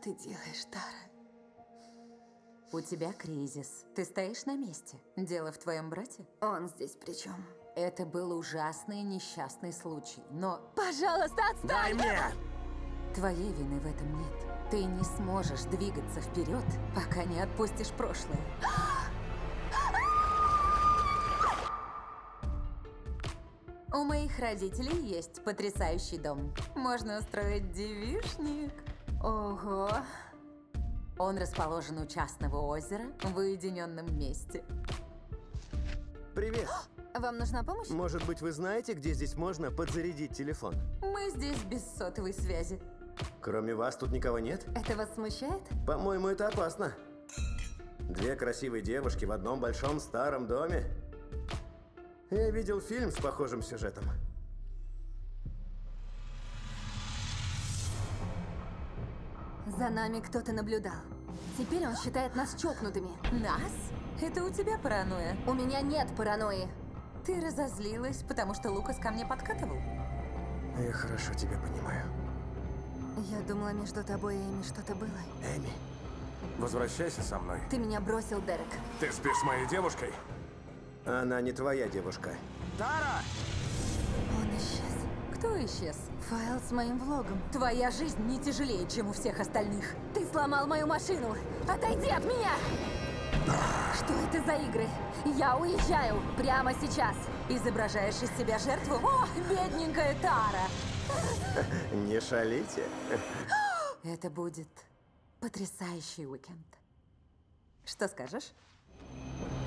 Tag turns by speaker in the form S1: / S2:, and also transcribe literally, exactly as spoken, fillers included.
S1: ты делаешь, Тара?
S2: У тебя кризис. Ты стоишь на месте. Дело в твоем брате?
S1: Он здесь при чем?
S2: Это был ужасный несчастный случай, но
S1: Пожалуйста, отстань!
S3: Дай мне!
S2: твоей вины в этом нет. Ты не сможешь двигаться вперед, пока не отпустишь прошлое. У моих родителей есть потрясающий дом. Можно устроить девичник.
S1: Ого.
S2: Он расположен у частного озера в уединенном месте.
S3: Привет.
S1: Вам нужна помощь?
S3: Может быть, вы знаете, где здесь можно подзарядить телефон?
S2: Мы здесь без сотовой связи.
S3: Кроме вас тут никого нет?
S1: Это вас смущает?
S3: По-моему, это опасно. Две красивые девушки в одном большом старом доме. Я видел фильм с похожим сюжетом.
S1: За нами кто-то наблюдал. Теперь он считает нас чокнутыми.
S2: Нас? Это у тебя паранойя?
S1: У меня нет паранойи.
S2: Ты разозлилась, потому что Лукас ко мне подкатывал?
S3: Я хорошо тебя понимаю.
S1: Я думала, между тобой и Эми что-то было.
S3: Эми.
S4: Возвращайся со мной.
S1: Ты меня бросил, Дерек.
S4: Ты спишь с моей девушкой?
S3: Она не твоя девушка.
S4: Тара!
S1: Он исчез.
S2: Кто исчез?
S1: Файл с моим влогом.
S2: Твоя жизнь не тяжелее, чем у всех остальных.
S1: Ты сломал мою машину! Отойди от меня! Что это за игры? Я уезжаю прямо сейчас.
S2: Изображаешь из себя жертву? О, бедненькая Тара!
S3: Не шалите.
S2: Это будет потрясающий уикенд. Что скажешь?